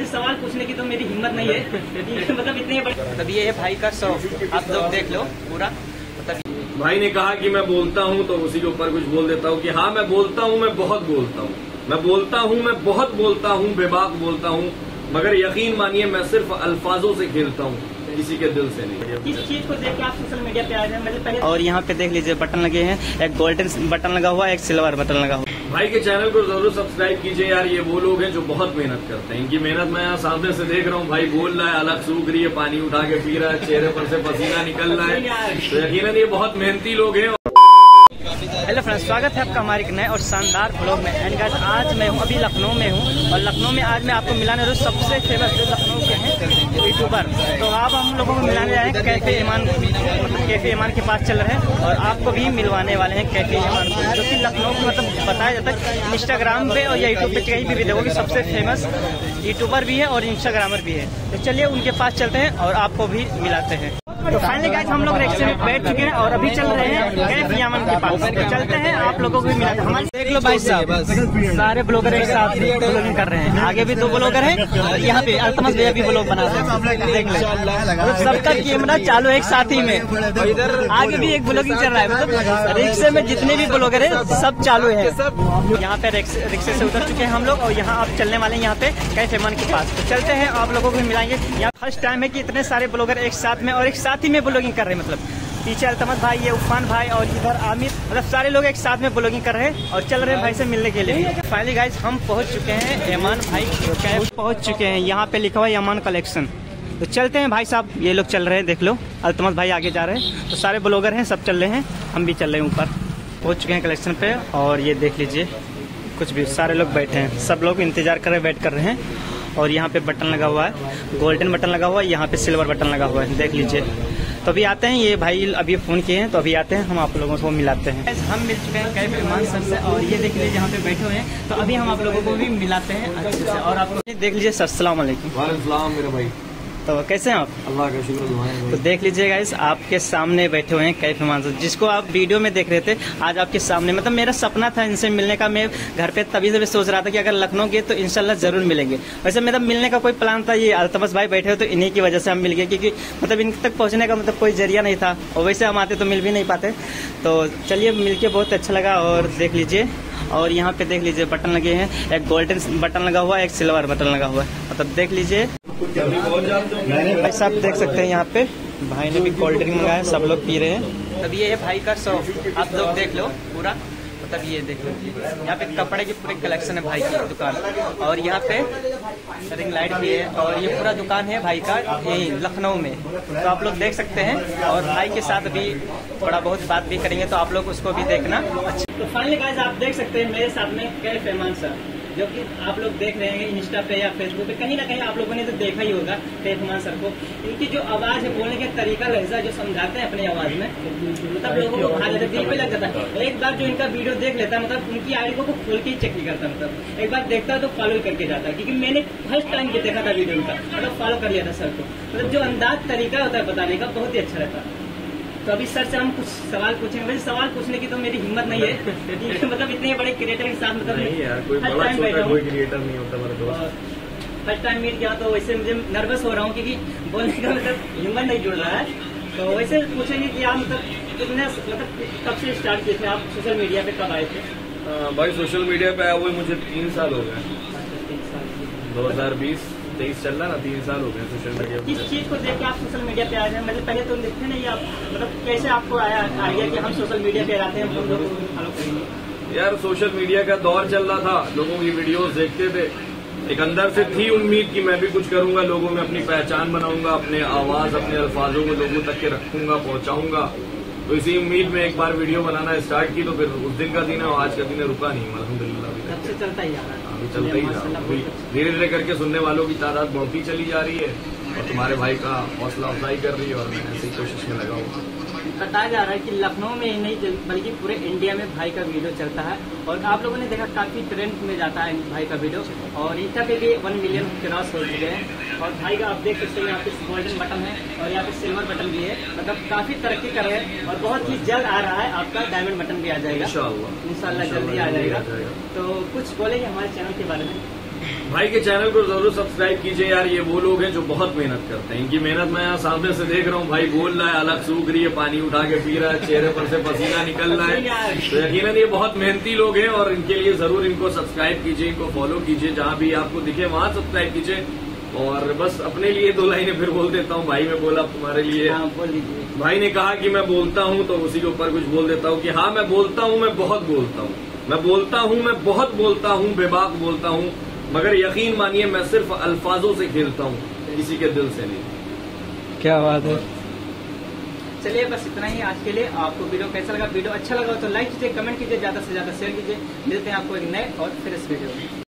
सवाल पूछने की तो मेरी हिम्मत नहीं है मतलब इतने बड़े मतलब ये है भाई का शौक, आप लोग देख लो पूरा। मतलब भाई ने कहा कि मैं बोलता हूँ तो उसी के ऊपर कुछ बोल देता हूँ कि हाँ मैं बोलता हूँ, मैं बहुत बोलता हूँ, मैं बोलता हूँ, मैं बहुत बोलता हूँ, बेबाक बोलता हूँ, मगर यकीन मानिए मैं सिर्फ अल्फाजों से खेलता हूँ, किसी के दिल से नहीं। किस चीज को देख के आप सोशल मीडिया पे आए हैं मतलब पहले। और यहाँ पे देख लीजिए बटन लगे हैं, एक गोल्डन बटन लगा हुआ है, एक सिल्वर बटन लगा हुआ है। भाई के चैनल को जरूर सब्सक्राइब कीजिए यार, ये वो लोग हैं जो बहुत मेहनत करते हैं, इनकी मेहनत मैं यहाँ सामने से देख रहा हूँ। भाई बोल रहा है, अलग सूख रही है, पानी उठा के पी रहा है, चेहरे पर से पसीना निकल रहा है, तो यकीनन ये बहुत मेहनती लोग हैं। हेलो फ्रेंड्स, स्वागत है आपका हमारे एक नए और शानदार ब्लॉग में। एंड गाइस आज मैं हूँ अभी लखनऊ में हूँ और लखनऊ में आज मैं आपको मिलाने जो सबसे फेमस जो लखनऊ के हैं यूट्यूबर, तो आप हम लोगों को मिलाने आए हैं कैफे ईमान, मतलब कैफे ईमान के पास चल रहे हैं और आपको भी मिलवाने वाले हैं कैफे ईमान को, जो कि लखनऊ में मतलब बताया जाता है इंस्टाग्राम पे और या यूट्यूब पे कहीं भी देखोगे सबसे फेमस यूट्यूबर भी है और इंस्टाग्रामर भी है। तो चलिए उनके पास चलते हैं और आपको भी मिलाते हैं। तो फाइनली गाइस हम लोग रिक्शे में बैठ चुके हैं और अभी चल रहे हैं कैफे ईमान के पास। तो चलते हैं, आप लोगों को भी मिलाते हैं। हमारे देख लो भाई साहब, सारे ब्लॉगर एक साथ ब्लॉगिंग कर रहे हैं। आगे भी 2 ब्लॉगर हैं और यहाँ पे अल्तमस भैया भी ब्लॉग बना रहे हैं, देख लो सबका कैमरा चालू है एक साथ ही में। इधर आगे भी एक ब्लॉगिंग चल रहा है, मतलब रिक्शे में जितने भी ब्लॉगर है सब चालू है। यहाँ पे रिक्शे से उतर चुके हैं हम लोग और यहाँ आप चलने वाले हैं यहाँ पे कैफे ईमान के पास। तो चलते हैं, आप लोगों को भी मिलाएंगे। यहाँ फर्स्ट टाइम है कि इतने सारे ब्लॉगर एक साथ में और एक साथ ही में ब्लॉगिंग कर रहे हैं। मतलब पीछे अल्तमस भाई, ये उफान भाई और इधर आमिर, मतलब सारे लोग एक साथ में ब्लॉगिंग कर रहे हैं और चल रहे हैं भाई से मिलने के लिए। फाइनली गाइस हम पहुंच चुके हैं ईमान भाई कैफ पहुंच चुके हैं। यहाँ पे लिखा हुआ है ईमान कलेक्शन। तो चलते हैं भाई साहब, ये लोग चल रहे हैं, देख लो अल्तमस भाई आगे जा रहे हैं। तो सारे ब्लॉगर हैं, सब चल रहे हैं, हम भी चल रहे हैं ऊपर। पहुँच चुके हैं कलेक्शन पे और ये देख लीजिए कुछ भी सारे लोग बैठे हैं, सब लोग इंतजार कर रहे हैं, वेट कर रहे हैं। और यहाँ पे बटन लगा हुआ है, गोल्डन बटन लगा हुआ है, यहाँ पे सिल्वर बटन लगा हुआ है, देख लीजिए। तो अभी आते हैं, ये भाई अभी फोन किए हैं तो अभी आते हैं, हम आप लोगों को मिलाते हैं। हम मिल चुके हैं कैफे ईमान सर से और ये देख लीजिए यहाँ पे बैठे हुए हैं। तो अभी हम आप लोगों को भी मिलाते हैं अच्छे से। और आपको देख लीजिए सर, अस्सलाम वालेकुम। वालेकुम मेरे भाई, तो कैसे हैं आप? अल्लाह का शुक्र दुआएं। तो देख लीजिए गाइस, आपके सामने बैठे हुए हैं कैफे ईमान सर, जिसको आप वीडियो में देख रहे थे, आज आपके सामने। मतलब मेरा सपना था इनसे मिलने का, मैं घर पे तभी से सोच रहा था कि अगर लखनऊ गए तो इंशाल्लाह जरूर मिलेंगे। वैसे मेरा मिलने का कोई प्लान था, ये अल्तमस भाई बैठे हो तो इन्हीं की वजह से हम मिल गए, क्योंकि मतलब इन तक पहुंचने का मतलब कोई जरिया नहीं था और वैसे हम आते तो मिल भी नहीं पाते। तो चलिए मिलके बहुत अच्छा लगा। और देख लीजिए, और यहाँ पे देख लीजिए बटन लगे हैं, एक गोल्डन बटन लगा हुआ है, एक सिल्वर बटन लगा हुआ है। मतलब देख लीजिए भाई साहब, देख सकते हैं यहाँ पे भाई ने भी कोल्ड ड्रिंक मंगाया, सब लोग पी रहे हैं। तब ये है भाई का शौक, आप लोग देख लो पूरा। मतलब ये देख लो, यहाँ पे कपड़े की पूरी कलेक्शन है भाई की दुकान। और यहाँ पे रिंग लाइट भी है और ये पूरा दुकान है भाई का यही लखनऊ में। तो आप लोग देख सकते हैं और भाई के साथ अभी थोड़ा बहुत बात भी करेंगे, तो आप लोग उसको भी देखना। अच्छा, तो फाइनली गाइस आप देख सकते हैं मेरे साथ में कैफे ईमान सर, जो कि आप लोग देख रहे हैं इंस्टा पे या फेसबुक पे, कहीं ना कहीं आप लोगों ने तो देखा ही होगा कैफे ईमान सर को। इनकी जो आवाज है, बोलने का तरीका, लहजा जो समझाते हैं अपनी आवाज में, मतलब लोगों को खा जाता है, दिल पे लग जाता है। एक बार जो इनका वीडियो देख लेता है, मतलब उनकी आईडी को खोल के ही चेक नहीं करता, मतलब एक बार देखता है तो फॉलो करके जाता है। क्योंकि मैंने फर्स्ट टाइम ये देखा था वीडियो उनका, मतलब फॉलो कर लिया था सर को। मतलब जो अंदाज तरीका होता है बताने का, बहुत ही अच्छा रहता है। तो अभी सर से हम कुछ सवाल पूछेंगे। वैसे सवाल पूछने की तो मेरी हिम्मत नहीं है मतलब इतने बड़े क्रिएटर के साथ, मतलब नहीं यार, कोई बड़ा छोटा कोई क्रिएटर नहीं होता मेरे दोस्त। फर्स्ट टाइम मीट किया तो वैसे मुझे नर्वस हो रहा हूँ, क्योंकि बोलने का मतलब हिम्मत नहीं जुड़ रहा है। तो वैसे पूछेंगे कि आप मतलब कितने, मतलब कब से स्टार्ट किए थे आप, सोशल मीडिया पे कब आए थे? भाई सोशल मीडिया पे आया हुए मुझे 3 साल हो गए। 2020-23 चल रहा ना, 3 साल हो गए सोशल मीडिया पे। किस चीज को देख के आप सोशल मीडिया पे आए हैं? मतलब पहले तो लिखते नहीं आप, मतलब कैसे आपको आया आइडिया कि हम सोशल मीडिया पे आते हैं, हम लोग फॉलो करेंगे? यार सोशल मीडिया का दौर चल रहा था, लोगों की वीडियोस देखते थे, एक अंदर से थी उम्मीद कि मैं भी कुछ करूंगा, लोगों में अपनी पहचान बनाऊंगा, अपने आवाज, अपने अल्फाजों को लोगों तक के रखूंगा, पहुंचाऊंगा। तो इसी उम्मीद में एक बार वीडियो बनाना स्टार्ट की, तो फिर उस दिन का दिन है और आज का दिन है, रुका नहीं अल्हम्दुलिल्लाह। तब से चलता ही आ रहा है, अभी चलता ही रहा। धीरे धीरे करके सुनने वालों की तादाद बढ़ती चली जा रही है और तुम्हारे भाई का हौसला अफजाई कर रही है और मैं ऐसी कोशिश में लगा हुआ। बताया जा रहा है कि लखनऊ में ही नहीं बल्कि पूरे इंडिया में भाई का वीडियो चलता है और आप लोगों ने देखा काफी ट्रेंड में जाता है भाई का वीडियो और इंस्टा पे भी 1 मिलियन क्रॉस हो चुके हैं। और भाई का आप देख सकते हैं, यहाँ पे गोल्डन बटन है और यहाँ पे सिल्वर बटन भी है, मतलब काफी तरक्की कर रहे हैं और बहुत ही जल्द आ रहा है आपका डायमंड बटन भी आ जाएगा इंशाल्लाह, जल्दी आ जाएगा। तो कुछ बोलेंगे हमारे चैनल के बारे में? भाई के चैनल को जरूर सब्सक्राइब कीजिए यार। ये वो लोग हैं जो बहुत मेहनत करते हैं। इनकी मेहनत मैं यहाँ सामने से देख रहा हूँ। भाई बोल रहा है, अलग सूख रही है, पानी उठा के पी रहा है, चेहरे पर से पसीना निकल रहा है। तो यकीनन ये बहुत मेहनती लोग हैं और इनके लिए जरूर इनको सब्सक्राइब कीजिए, इनको फॉलो कीजिए, जहाँ भी आपको दिखे वहाँ सब्सक्राइब कीजिए। और बस अपने लिए 2 लाइनें फिर बोल देता हूँ। भाई मैं बोला तुम्हारे लिए, भाई ने कहा कि मैं बोलता हूँ तो उसी के ऊपर कुछ बोल देता हूँ कि हाँ मैं बोलता हूँ, मैं बहुत बोलता हूँ, मैं बोलता हूँ, मैं बहुत बोलता हूँ, बेबाक बोलता हूँ, मगर यकीन मानिए मैं सिर्फ अल्फाजों से खेलता हूँ, किसी के दिल से नहीं। क्या बात है। चलिए बस इतना ही आज के लिए। आपको वीडियो कैसा लगा? वीडियो अच्छा लगा तो लाइक कीजिए, कमेंट कीजिए, ज्यादा से ज्यादा शेयर कीजिए। मिलते हैं आपको एक नए और फ्रेश वीडियो में।